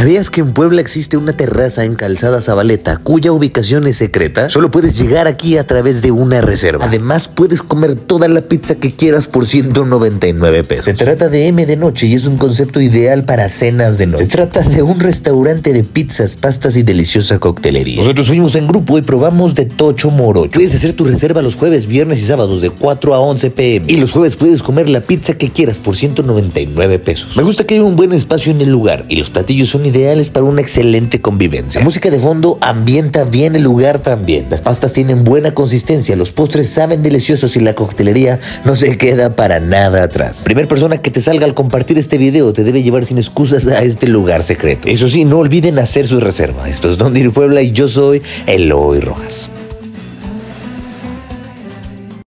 ¿Sabías que en Puebla existe una terraza en Calzada Zabaleta cuya ubicación es secreta? Solo puedes llegar aquí a través de una reserva. Además, puedes comer toda la pizza que quieras por 199 pesos. Se trata de M de noche y es un concepto ideal para cenas de noche. Se trata de un restaurante de pizzas, pastas y deliciosa coctelería. Nosotros fuimos en grupo y probamos de tocho morocho. Puedes hacer tu reserva los jueves, viernes y sábados de 4 a 11 p.m. Y los jueves puedes comer la pizza que quieras por 199 pesos. Me gusta que hay un buen espacio en el lugar y los platillos son ideales para una excelente convivencia. La música de fondo ambienta bien el lugar también. Las pastas tienen buena consistencia, los postres saben deliciosos y la coctelería no se queda para nada atrás. Primer persona que te salga al compartir este video te debe llevar sin excusas a este lugar secreto. Eso sí, no olviden hacer su reserva. Esto es Dónde Ir Puebla y yo soy Eloy Rojas.